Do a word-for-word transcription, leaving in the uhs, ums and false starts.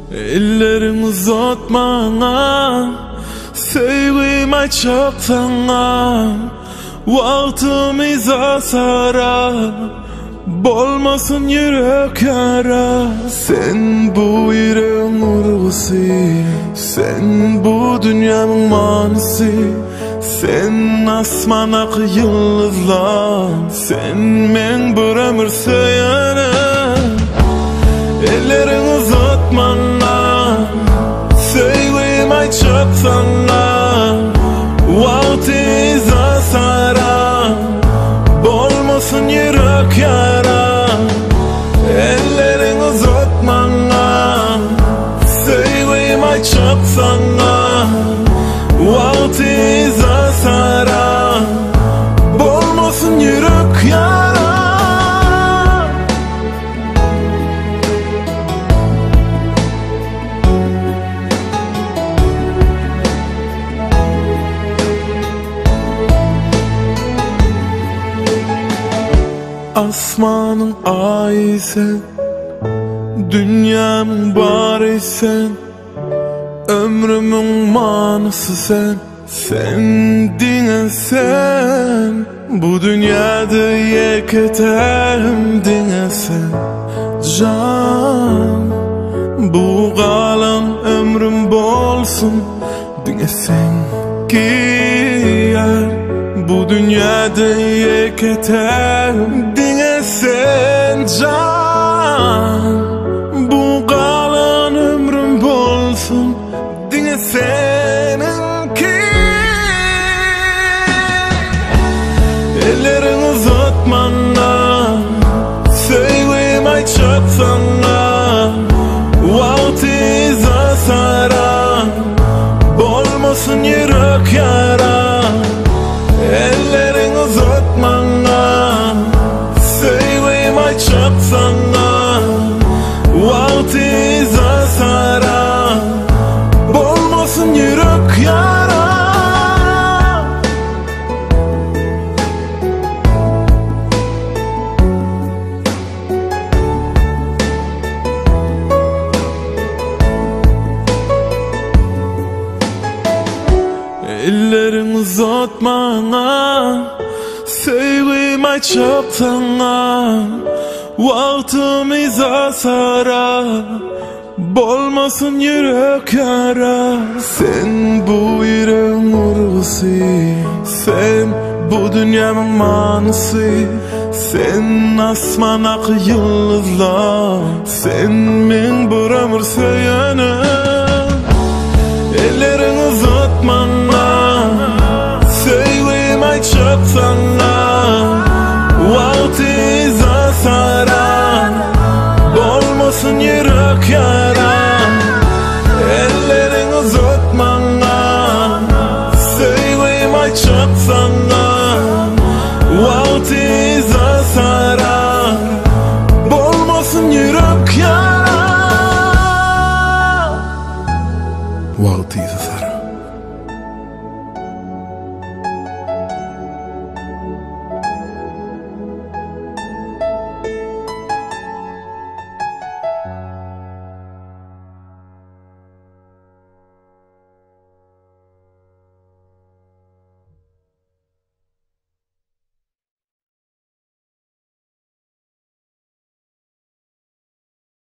Ellerini uzatmana, sevgim açık sana. Vaktimiz asara, bolmasın yürek yara. Sen bu yüreğin urgusu, sen bu dünyanın manisi. Sen asmanak yıldızlar, sen men bir ömür söylene. Ellerini uzatmana, sevgim açık sana. Vaktimiz asara, bolmasın yürek yara. Ellerini uzatmana, sevgim açık sana. Vaktimiz asara, bolmasın yürek yara. Asmanın ayı sen, dünyamın bari sen. Ömrümün manası sen, sendin sen. Bu dünyada yeketem dine sen. Can, bu kalan ömrüm bolsun dine sen. Giyar, bu dünyada yeketem dine sen. Can, bu kalan ömrüm bolsun dine seninki. Ellerini uzatmana, sevgim açık sana. Vaktimiz asara, bolmasın yürek yara. Ellerini uzatmana, sevgim açık sana. Vaktimiz asara, bolmasın yürek yara. Ellerini uzatmana, sevgim açık sana. Vaktimiz asara, bolmasın yürek yara. Sen bu yüreğin urgusu, sen bu dünyanın manisi. Sen asmanak yıldızlar, sen men bir ömür söylene. Ellerini uzatmana, sevgim açık sana. Vaktimiz asara, bolmasın yürek yara.